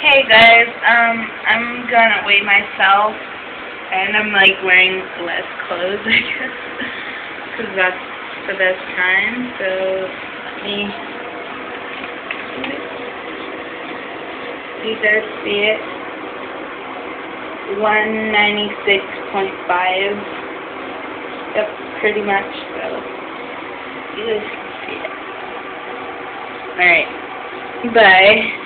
Hey guys, I'm gonna weigh myself, and I'm like wearing less clothes, I guess, because that's the best time. So let me. You guys see it? 196.5. Yep, pretty much. So you guys can see it. All right. Bye.